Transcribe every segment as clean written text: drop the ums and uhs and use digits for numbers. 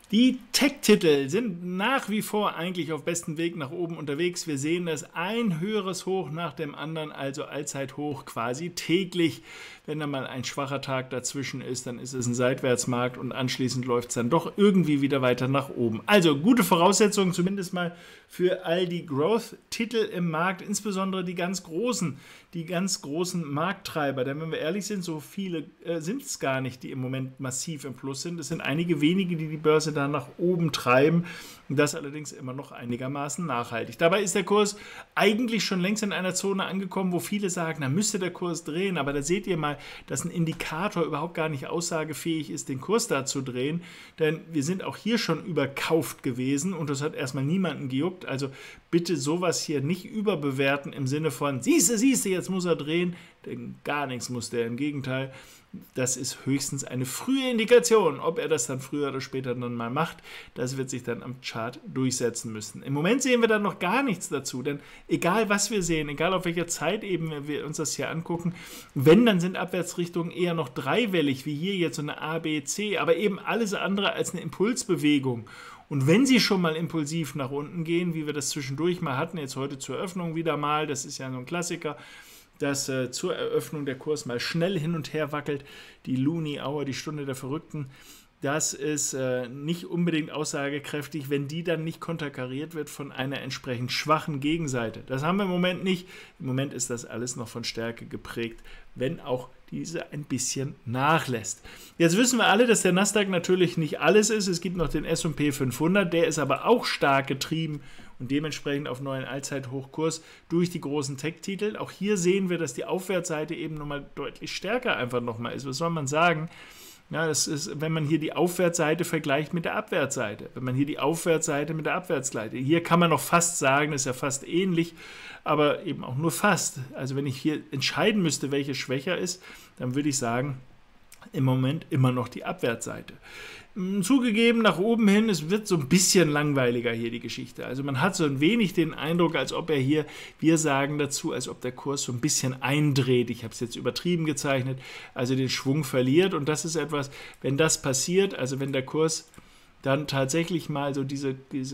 Die Tech-Titel sind nach wie vor eigentlich auf bestem Weg nach oben unterwegs. Wir sehen das ein höheres Hoch nach dem anderen, also Allzeithoch quasi täglich. Wenn da mal ein schwacher Tag dazwischen ist, dann ist es ein Seitwärtsmarkt und anschließend läuft es dann doch irgendwie wieder weiter nach oben. Also gute Voraussetzungen zumindest mal für all die Growth-Titel im Markt, insbesondere die ganz großen Markttreiber. Denn wenn wir ehrlich sind, so viele sind es gar nicht, die im Moment massiv im Plus sind. Es sind einige wenige, die die Börse da nach oben treiben. Das allerdings immer noch einigermaßen nachhaltig. Dabei ist der Kurs eigentlich schon längst in einer Zone angekommen, wo viele sagen, da müsste der Kurs drehen. Aber da seht ihr mal, dass ein Indikator überhaupt gar nicht aussagefähig ist, den Kurs da zu drehen. Denn wir sind auch hier schon überkauft gewesen und das hat erstmal niemanden gejuckt. Also bitte sowas hier nicht überbewerten im Sinne von, siehste, jetzt muss er drehen. Denn gar nichts muss der, im Gegenteil. Das ist höchstens eine frühe Indikation. Ob er das dann früher oder später dann mal macht, das wird sich dann am Chart durchsetzen müssen. Im Moment sehen wir dann noch gar nichts dazu, denn egal was wir sehen, egal auf welcher Zeitebene wir uns das hier angucken, wenn, dann sind Abwärtsrichtungen eher noch dreiwellig, wie hier jetzt so eine A, B, C, aber eben alles andere als eine Impulsbewegung. Und wenn sie schon mal impulsiv nach unten gehen, wie wir das zwischendurch mal hatten, jetzt heute zur Eröffnung wieder mal, das ist ja so ein Klassiker, dass zur Eröffnung der Kurs mal schnell hin und her wackelt, die Looney Hour, die Stunde der Verrückten, das ist nicht unbedingt aussagekräftig, wenn die dann nicht konterkariert wird von einer entsprechend schwachen Gegenseite. Das haben wir im Moment nicht. Im Moment ist das alles noch von Stärke geprägt, wenn auch diese ein bisschen nachlässt. Jetzt wissen wir alle, dass der Nasdaq natürlich nicht alles ist. Es gibt noch den S&P 500, der ist aber auch stark getrieben und dementsprechend auf neuen Allzeithochkurs durch die großen Tech-Titel. Auch hier sehen wir, dass die Aufwärtsseite eben nochmal deutlich stärker einfach nochmal ist. Was soll man sagen? Ja, das ist, wenn man hier die Aufwärtsseite vergleicht mit der Abwärtsseite. Wenn man hier die Aufwärtsseite mit der Abwärtsseite. Hier kann man noch fast sagen, das ist ja fast ähnlich, aber eben auch nur fast. Also wenn ich hier entscheiden müsste, welche schwächer ist, dann würde ich sagen, im Moment immer noch die Abwärtsseite. Zugegeben, nach oben hin, es wird so ein bisschen langweiliger hier die Geschichte. Also man hat so ein wenig den Eindruck, als ob er hier, wir sagen dazu, als ob der Kurs so ein bisschen eindreht. Ich habe es jetzt übertrieben gezeichnet, also den Schwung verliert. Und das ist etwas, wenn das passiert, also wenn der Kurs dann tatsächlich mal so diese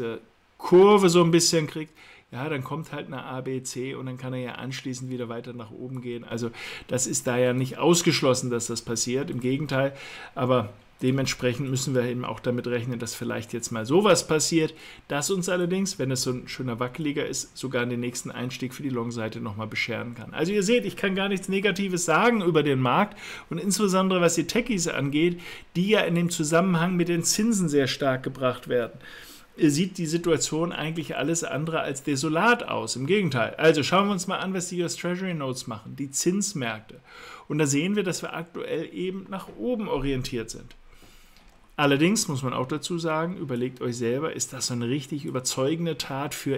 Kurve so ein bisschen kriegt, ja, dann kommt halt eine A, B, C und dann kann er ja anschließend wieder weiter nach oben gehen. Also das ist da ja nicht ausgeschlossen, dass das passiert, im Gegenteil, aber dementsprechend müssen wir eben auch damit rechnen, dass vielleicht jetzt mal sowas passiert, das uns allerdings, wenn es so ein schöner Wackeliger ist, sogar den nächsten Einstieg für die Long-Seite nochmal bescheren kann. Also ihr seht, ich kann gar nichts Negatives sagen über den Markt und insbesondere was die Techies angeht, die ja in dem Zusammenhang mit den Zinsen sehr stark gebracht werden, sieht die Situation eigentlich alles andere als desolat aus. Im Gegenteil. Also schauen wir uns mal an, was die US Treasury Notes machen, die Zinsmärkte. Und da sehen wir, dass wir aktuell eben nach oben orientiert sind. Allerdings muss man auch dazu sagen, überlegt euch selber, ist das so eine richtig überzeugende Tat für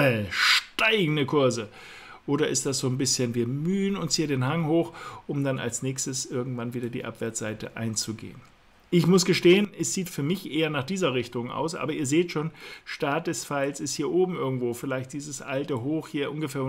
steigende Kurse? Oder ist das so ein bisschen, wir mühen uns hier den Hang hoch, um dann als nächstes irgendwann wieder die Abwärtsseite einzugehen? Ich muss gestehen, es sieht für mich eher nach dieser Richtung aus, aber ihr seht schon, Start des Pfeils ist hier oben irgendwo, vielleicht dieses alte Hoch hier, ungefähr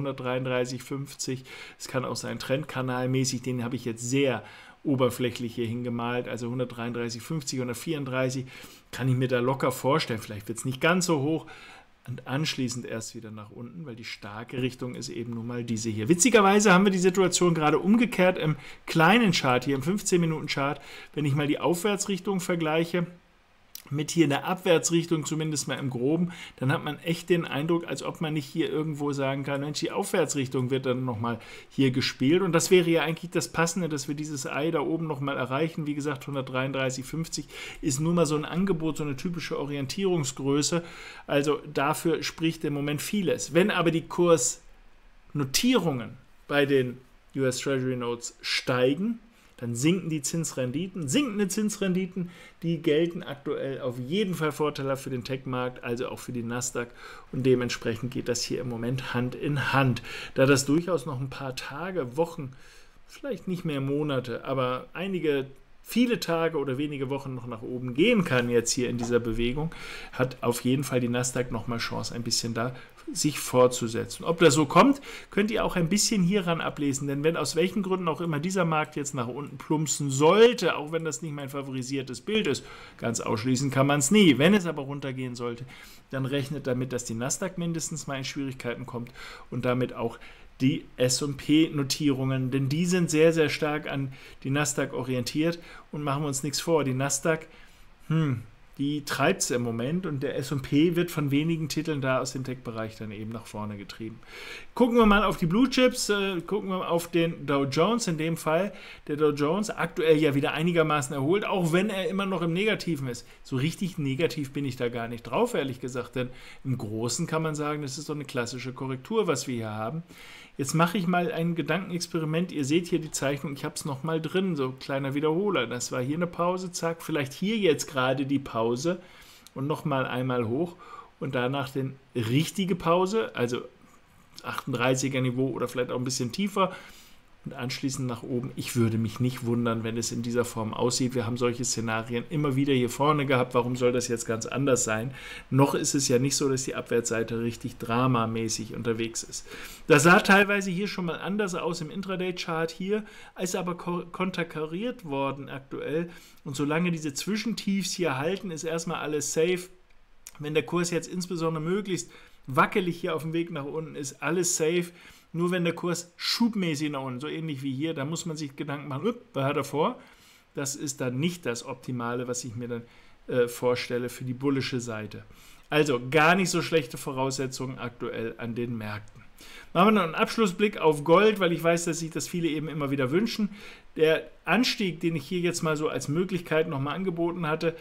133,50. Es kann auch sein Trendkanalmäßig, den habe ich jetzt sehr oberflächlich hier hingemalt, also 133,50, 134, kann ich mir da locker vorstellen, vielleicht wird es nicht ganz so hoch, und anschließend erst wieder nach unten, weil die starke Richtung ist eben nun mal diese hier. Witzigerweise haben wir die Situation gerade umgekehrt im kleinen Chart, hier im 15-Minuten-Chart. Wenn ich mal die Aufwärtsrichtung vergleiche mit hier in der Abwärtsrichtung, zumindest mal im Groben, dann hat man echt den Eindruck, als ob man nicht hier irgendwo sagen kann, Mensch, die Aufwärtsrichtung wird dann nochmal hier gespielt. Und das wäre ja eigentlich das Passende, dass wir dieses Ei da oben nochmal erreichen. Wie gesagt, 133,50 ist nun mal so ein Angebot, so eine typische Orientierungsgröße. Also dafür spricht im Moment vieles. Wenn aber die Kursnotierungen bei den US Treasury Notes steigen, dann sinken die Zinsrenditen. Sinkende Zinsrenditen, die gelten aktuell auf jeden Fall vorteilhaft für den Tech-Markt, also auch für die Nasdaq. Und dementsprechend geht das hier im Moment Hand in Hand. Da das durchaus noch ein paar Tage, Wochen, vielleicht nicht mehr Monate, aber einige viele Tage oder wenige Wochen noch nach oben gehen kann jetzt hier in dieser Bewegung, hat auf jeden Fall die Nasdaq nochmal Chance, ein bisschen da sich fortzusetzen. Ob das so kommt, könnt ihr auch ein bisschen hieran ablesen, denn wenn aus welchen Gründen auch immer dieser Markt jetzt nach unten plumpsen sollte, auch wenn das nicht mein favorisiertes Bild ist, ganz ausschließen kann man es nie. Wenn es aber runtergehen sollte, dann rechnet damit, dass die Nasdaq mindestens mal in Schwierigkeiten kommt und damit auch die S&P-Notierungen, denn die sind sehr, sehr stark an die Nasdaq orientiert und machen wir uns nichts vor. Die Nasdaq, die treibt es im Moment und der S&P wird von wenigen Titeln da aus dem Tech-Bereich dann eben nach vorne getrieben. Gucken wir mal auf die Blue Chips, gucken wir auf den Dow Jones, in dem Fall der Dow Jones aktuell ja wieder einigermaßen erholt, auch wenn er immer noch im Negativen ist. So richtig negativ bin ich da gar nicht drauf, ehrlich gesagt, denn im Großen kann man sagen, das ist so eine klassische Korrektur, was wir hier haben. Jetzt mache ich mal ein Gedankenexperiment. Ihr seht hier die Zeichnung, ich habe es nochmal drin, so kleiner Wiederholer. Das war hier eine Pause, zack, vielleicht hier jetzt gerade die Pause und nochmal einmal hoch und danach die richtige Pause, also 38er Niveau oder vielleicht auch ein bisschen tiefer und anschließend nach oben. Ich würde mich nicht wundern, wenn es in dieser Form aussieht. Wir haben solche Szenarien immer wieder hier vorne gehabt. Warum soll das jetzt ganz anders sein? Noch ist es ja nicht so, dass die Abwärtsseite richtig dramamäßig unterwegs ist. Das sah teilweise hier schon mal anders aus im Intraday-Chart hier, ist aber konterkariert worden aktuell. Und solange diese Zwischentiefs hier halten, ist erstmal alles safe. Wenn der Kurs jetzt insbesondere möglichst wackelig hier auf dem Weg nach unten ist, alles safe. Nur wenn der Kurs schubmäßig nach unten, so ähnlich wie hier, da muss man sich Gedanken machen, was hat er vor? Das ist dann nicht das Optimale, was ich mir dann vorstelle für die bullische Seite. Also gar nicht so schlechte Voraussetzungen aktuell an den Märkten. Machen wir noch einen Abschlussblick auf Gold, weil ich weiß, dass sich das viele eben immer wieder wünschen. Der Anstieg, den ich hier jetzt mal so als Möglichkeit nochmal angeboten hatte,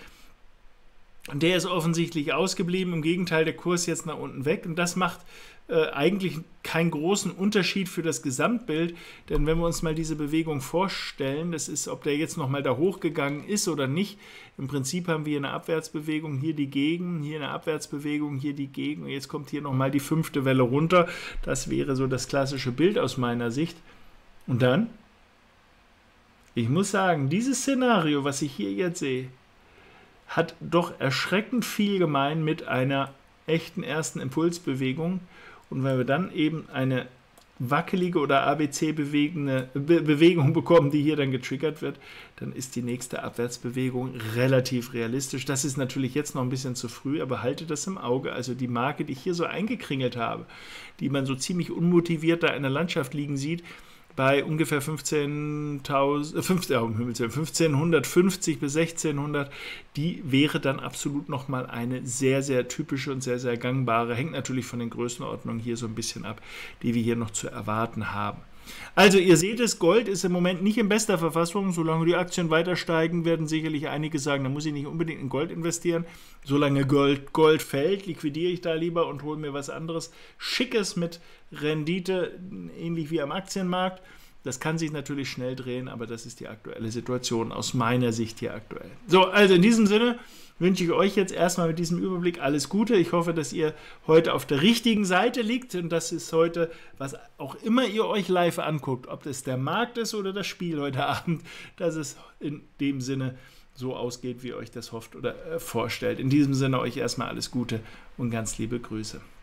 der ist offensichtlich ausgeblieben. Im Gegenteil, der Kurs jetzt nach unten weg. Und das macht eigentlich keinen großen Unterschied für das Gesamtbild. Denn wenn wir uns mal diese Bewegung vorstellen, das ist, ob der jetzt nochmal da hochgegangen ist oder nicht. Im Prinzip haben wir hier eine Abwärtsbewegung, hier die Gegen, hier eine Abwärtsbewegung, hier die Gegen. Und jetzt kommt hier nochmal die 5. Welle runter. Das wäre so das klassische Bild aus meiner Sicht. Und dann, ich muss sagen, dieses Szenario, was ich hier jetzt sehe, hat doch erschreckend viel gemein mit einer echten ersten Impulsbewegung. Und wenn wir dann eben eine wackelige oder ABC-Bewegung bekommen, die hier dann getriggert wird, dann ist die nächste Abwärtsbewegung relativ realistisch. Das ist natürlich jetzt noch ein bisschen zu früh, aber haltet das im Auge. Also die Marke, die ich hier so eingekringelt habe, die man so ziemlich unmotiviert da in der Landschaft liegen sieht, bei ungefähr 1550 bis 1600, die wäre dann absolut nochmal eine sehr, sehr typische und sehr, sehr gangbare, hängt natürlich von den Größenordnungen hier so ein bisschen ab, die wir hier noch zu erwarten haben. Also ihr seht es, Gold ist im Moment nicht in bester Verfassung. Solange die Aktien weiter steigen, werden sicherlich einige sagen, da muss ich nicht unbedingt in Gold investieren. Solange Gold fällt, liquidiere ich da lieber und hole mir was anderes Schickes mit Rendite, ähnlich wie am Aktienmarkt. Das kann sich natürlich schnell drehen, aber das ist die aktuelle Situation aus meiner Sicht hier aktuell. So, also in diesem Sinne wünsche ich euch jetzt erstmal mit diesem Überblick alles Gute. Ich hoffe, dass ihr heute auf der richtigen Seite liegt und das ist heute, was auch immer ihr euch live anguckt, ob das der Markt ist oder das Spiel heute Abend, dass es in dem Sinne so ausgeht, wie ihr euch das hofft oder vorstellt. In diesem Sinne euch erstmal alles Gute und ganz liebe Grüße.